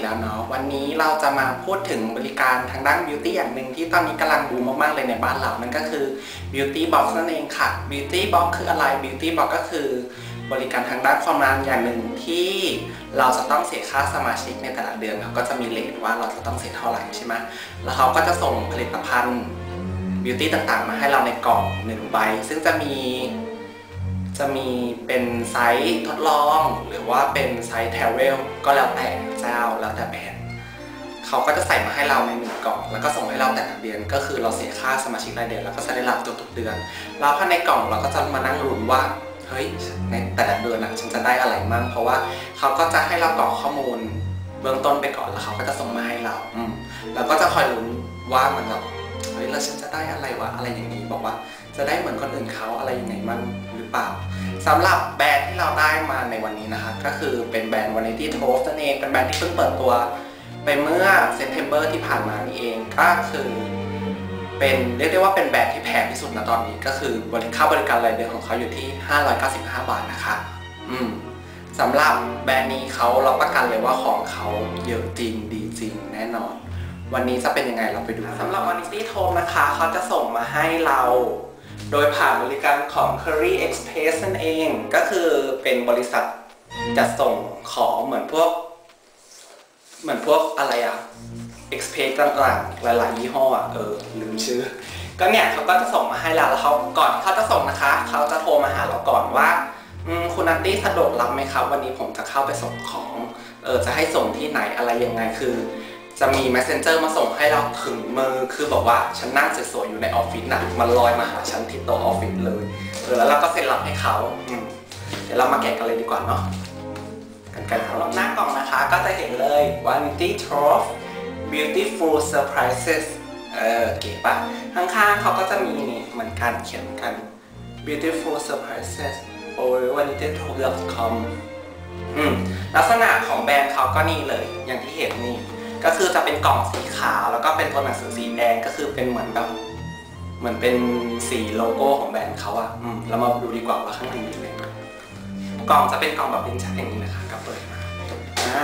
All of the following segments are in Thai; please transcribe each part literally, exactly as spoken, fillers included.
แล้วเนาะวันนี้เราจะมาพูดถึงบริการทางด้านบิวตี้อย่างหนึ่งที่ตอนนี้กำลังบูมมากๆเลยในบ้านเรานั่นก็คือ Beauty Box นั่นเองค่ะ Beauty Box คืออะไร Beauty Box ก็คือบริการทางด้านความงามอย่างหนึ่งที่เราจะต้องเสียค่าสมาชิกในแต่ละเดือนเขาก็จะมีเรทว่าเราจะต้องเสียเท่าไหร่ใช่ไหมแล้วเขาก็จะส่งผลิตภัณฑ์บิวตี้ต่างๆมาให้เราในกล่องหนึ่งใบซึ่งจะมีจะมีเป็นไซส์ทดลองหรือว่าเป็นไซส์ Travel ก็แล้วแต่เจ้าแล้วแต่แบรนด์เขาก็จะใส่มาให้เราในหนึ่งกล่องแล้วก็ส่งให้เราแต่ละเดือนก็คือเราเสียค่าสมาชิกรายเดือนแล้วก็จะได้รับทุกๆเดือนแล้วภายในกล่องเราก็จะมานั่งลุ้นว่าเฮ้ยในแต่ละเดือนฉันจะได้อะไรมั่งเพราะว่าเขาก็จะให้เรากรอกข้อมูลเบื้องต้นไปก่อนแล้วเขาก็จะส่งมาให้เราอืมแล้วก็จะคอยลุ้นว่ามันแบบเฮ้ยแล้วฉันจะได้อะไรวะอะไรอย่างนี้บอกว่าจะได้เหมือนคนอื่นเขาอะไรยังไงมั่งหรือเปล่าสำหรับแบรนด์ที่เราได้มาในวันนี้นะคะก็คือเป็นแบรนด์ Vanity Toast นั่นเองเป็นแบรนด์ที่เพิ่งเปิดตัวไปเมื่อเซปเทมเบอร์ที่ผ่านมานี่เองก็คือเป็นเรียกได้ว่าเป็นแบรนด์ที่แพงที่สุดณตอนนี้ก็คือบริค่าบริการรายเดือนของเขาอยู่ที่ห้าร้อยเก้าสิบห้าบาทนะคะอืมสำหรับแบรนด์นี้เขารับประกันเลยว่าของเขาเยอะจริงดีจริงแน่นอนวันนี้จะเป็นยังไงเราไปดูสำหรับ Vanity Toast นะคะเขาจะส่งมาให้เราโดยผ่านบริการของ Curry Express นั่นเองก็คือเป็นบริษัทจัดส่งของเหมือนพวกเหมือนพวกอะไรอะ Express ต่างๆหลายๆยี่ห้ออะเออลืมชื่อก็เนี่ยเขาก็จะส่งมาให้เราแล้วเขาก่อนเขาจะส่งนะคะเขาจะโทรมาหาเราก่อนว่าคุณนัตตี้สะดวกรับไหมครับวันนี้ผมจะเข้าไปส่งของเออจะให้ส่งที่ไหนอะไรยังไงคือจะมี messenger มาส่งให้เราถึงมือคือบอกว่าฉันนั่งสวยๆอยู่ในออฟฟิศนะมันลอยมาหาฉันที่โต๊ะออฟฟิศเลยเออแล้วเราก็เซ็นรับให้เขาเดี๋ยวเรามาแกะกันเลยดีกว่าเนาะกันกันสำหรับหน้ากล่องนะคะก็จะเห็นเลย Vanity Toast Beautiful Surprises เออเก๋ปะข้างๆเขาก็จะมีนี่เหมือนกันเขียนกัน Beautiful Surprises over vanity toast dot com อืมลักษณะของแบรนด์เขาก็นี่เลยอย่างที่เห็นนี่ก็คือจะเป็นกล่องสีขาวแล้วก็เป็นตัวหนังสือสีแดงก็คือเป็นเหมือนแบบเหมือนเป็นสีโลโก้ของแบรนด์เขาอะอืมเรามาดูดีกว่าว่าข้างในมีอะไรกล่องจะเป็นกล่องแบบเป็นชั้นอย่างนี้นะคะก็เปิดมาอ่า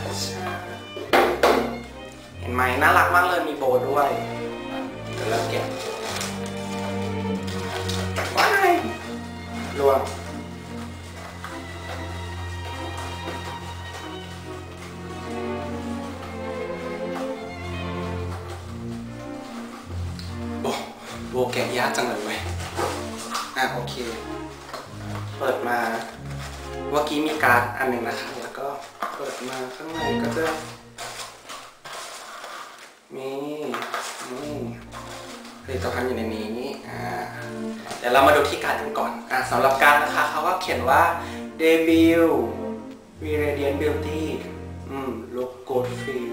เห็นไหมน่ารักมากเลยมีโบด้วยเดี๋ยวเราแกะว้ายรวมโบแกะยากจังเลยเว้ยอ่ะโอเคเปิดมาเมื่อกี้มีการ์ดอันหนึ่งนะคะแล้วก็เปิดมาข้างในก็จะมีนี่ผลิตภัณฑ์อยู่ในนี้อ่าเดี๋ยวเรามาดูที่การ์ดกันก่อนอ่ะสำหรับการ์ดนะคะเขาก็เขียนว่า Debut Radiant Beauty อืม Look Good Feel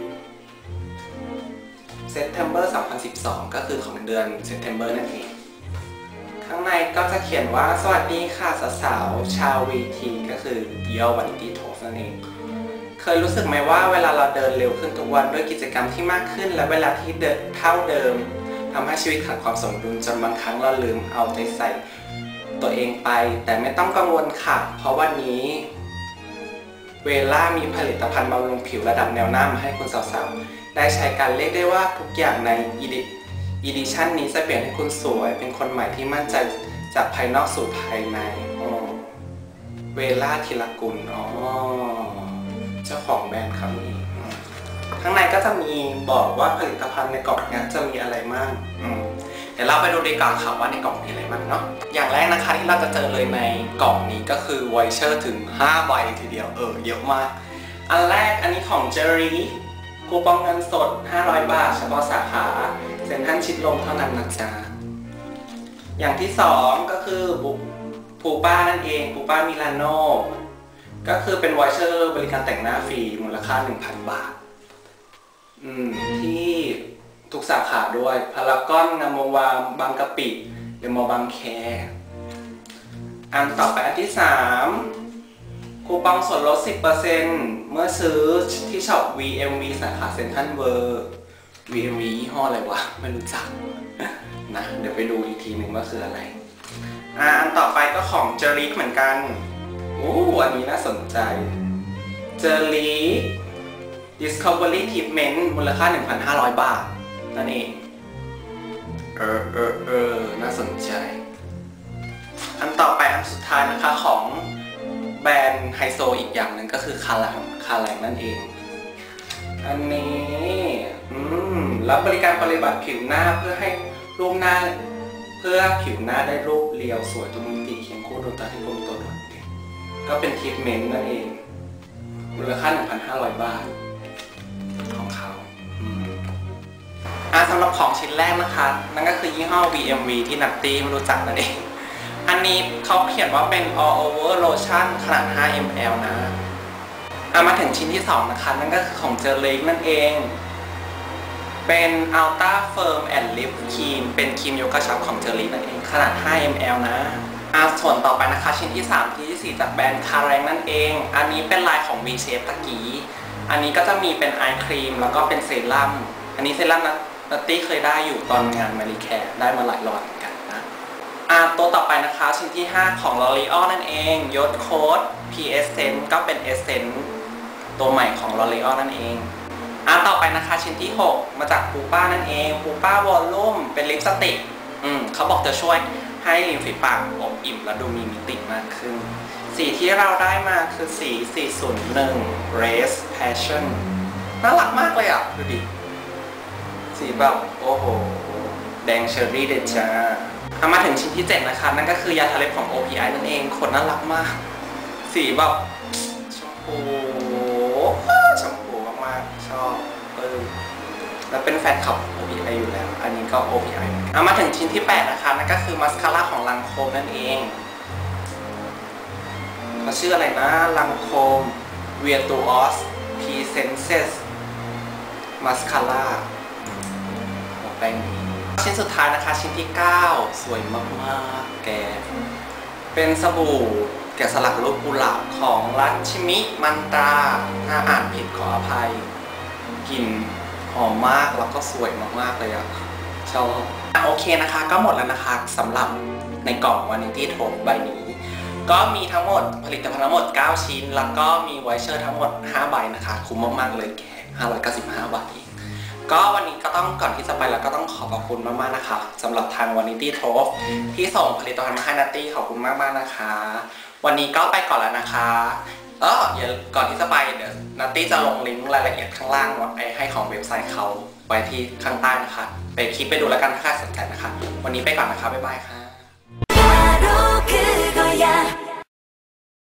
September สองพันสิบสองก็คือของเดือน September นั่นเองข้างในก็จะเขียนว่าสวัสดีค่ะสาวๆชาว วี ที ก็คือ Yo Vanity Toast นั่นเองเคยรู้สึกไหมว่าเวลาเราเดินเร็วขึ้นทุกวันด้วยกิจกรรมที่มากขึ้นและเวลาที่เดินเท่าเดิมทำให้ชีวิตขาดความสมดุลจนบางครั้งเราลืมเอาใจใส่ตัวเองไปแต่ไม่ต้องกังวลค่ะเพราะวันนี้เวล่ามีผลิตภัณฑ์บำรุงผิวระดับแนวหน้ามาให้คุณสาวๆได้ใช้กันเรียกได้ว่าทุกอย่างในอีดิชั่นนี้จะเปลี่ยนให้คุณสวยเป็นคนใหม่ที่มั่นใจจากภายนอกสู่ภายในเวล่าธีรกุลอ๋อเจ้าของแบรนด์เขาเองข้างในก็จะมีบอกว่าผลิตภัณฑ์ในกล่องนี้จะมีอะไรบ้างเดี๋ยวเราไปดูดีกว่าค่ะว่าในกล่องมีอะไรบ้างเนาะอย่างแรกนะคะที่เราจะเจอเลยในกล่องนี้ก็คือไวเชอร์ถึงห้าใบทีเดียวเออเยอะมากอันแรกอันนี้ของเจอรี่คูปองเงินสดห้าร้อยบาทเฉพาะสาขาเซ็นทรัลชิดลมเท่านั้นนะจ๊ะอย่างที่สองก็คือปูป้านั่นเองปูป้ามิลานโนก็คือเป็นไวเชอร์บริการแต่งหน้าฟรีมูลค่า หนึ่งพัน บาทอืมที่ทุกสาขาด้วยพารากอนงามวงวานบางกะปิเดมอลบางแคอันต่อไปอันที่สามคูปองส่วนลด สิบเปอร์เซ็นต์ เมื่อซื้อที่ช็อป วี เอ็ม วี สาขาเซ็นทรัลเวิลด์ วี เอ็ม วี ยี่ห้ออะไรวะไม่รู้จักนะเดี๋ยวไปดูอีกทีหนึ่งว่าคืออะไรอ่าอันต่อไปก็ของเจอริกเหมือนกันโอ้อันนี้น่าสนใจเจอริก Discovery Treatment มูลค่า หนึ่งพันห้าร้อย บาทนั่นเองเออเออเออน่าสนใจอันต่อไปอันสุดท้ายนะคะของแบรนด์ไฮโซอีกอย่างหนึ่งก็คือคาแลงคาแลงนั่นเองอันนี้อืมรับบริการปฏิบัติผิวหน้าเพื่อให้รูปหน้าเพื่อผิวหน้าได้รูปเรียวสวยตรงมิติเคียงคู่ดวงตาที่กลมโตโดดเด่นก็เป็นทรีทเมนต์นั่นเองมูลค่า หนึ่งพันห้าร้อย บาทของเขาอ่าสำหรับของชิ้นแรกนะคะนั่นก็คือยี่ห้อ วี เอ็ม วี ที่นัตตี้ไม่รู้จักนั่นเองอันนี้เขาเขียนว่าเป็น all over lotion ขนาด ห้า มิลลิลิตร นะอ่ะมาถึงชิ้นที่สองนะคะนั่นก็คือของเจอเล็กนั่นเองเป็น Ultra Firm and Lip Cream เป็นครีมโยกกระชับของเจอเล็กนั่นเองขนาด ห้า มิลลิลิตร นะอ่ะส่วนต่อไปนะคะชิ้นที่สามที่สี่จากแบรนด์คาแรงนั่นเองอันนี้เป็นลายของ V Shape ตะกี้อันนี้ก็จะมีเป็นไอครีมแล้วก็เป็นเซรั่มอันนี้เซรั่มนัตตี้เคยได้อยู่ตอนงานมารีแคร์ได้มาหลายหลอดเหมือนกันนะอ่ะตัวต่อไปนะคะชิ้นที่ห้าของ L'Oreal นั่นเองยศโค้ด P Essence ก็เป็น Essence ตัวใหม่ของ L'Oreal นั่นเองอ่ะต่อไปนะคะชิ้นที่หกมาจากปูป้านั่นเองปูป้าวอลลุ่มเป็นลิปสติกอืมเขาบอกจะช่วยให้ริมฝีปากอบอิ่มและดูมีมิติมากขึ้นสีที่เราได้มาคือสีสี่ศูนย์หนึ่ง Race Passion น่ารักมากเลยอ่ะดูดิสีแบบโอ้โหแดงเชอร์รี่เด็ดจ้าเอามาถึงชิ้นที่เจ็ดนะคะนั่นก็คือยาทาเล็บของ โอ พี ไอ นั่นเองคนน่ารักมากสีแบบชมพูชมพูมากๆชอบเออแล้วเป็นแฟนคลับ โอ พี ไอ อยู่แล้วอันนี้ก็ โอ พี ไอ เอามาถึงชิ้นที่แปดนะคะนั่นก็คือมัสคาร่าของลังโคมนั่นเองเขาชื่ออะไรนะลังโคม Virtuos Presence Mascara แป้งชิ้นสุดท้ายนะคะชิ้นที่เก้าสวยมากๆแกเป็นสบู่แกะสลักรูปกุหลาบของรัชมิมันตราถ้าอ่านผิดขออภัยกลิ่นหอมมากแล้วก็สวยมากๆเลยอะชอบโอเคนะคะก็หมดแล้วนะคะสำหรับในกล่อง Vanity Tote ใบนี้ก็มีทั้งหมดผลิตภัณฑ์ทั้งหมดเก้าชิ้นแล้วก็มีไวเชอร์ทั้งหมดห้าใบนะคะคุ้มมากๆเลยแกห้าร้อยเก้าสิบห้าบาทเองก็วันนี้ก็ต้องก่อนที่จะไปแล้วก็ต้องขอขอบคุณมากๆนะคะสำหรับทาง Vanity Tote ที่ส่งผลิตภัณฑ์มาให้นัตตี้ขอบคุณมากๆนะคะวันนี้ก็ไปก่อนแล้วนะคะเออเดี๋ยวก่อนที่จะไปเดี๋ยวนัตตี้จะลงลิงก์รายละเอียดข้างล่างไว้ให้ของเว็บไซต์เขาไว้ที่ข้างใต้นะคะไปคลิกไปดูแล้วกันถ้าใครสนใจนะคะวันนี้ไปก่อนนะคะบ๊ายบายค่ะ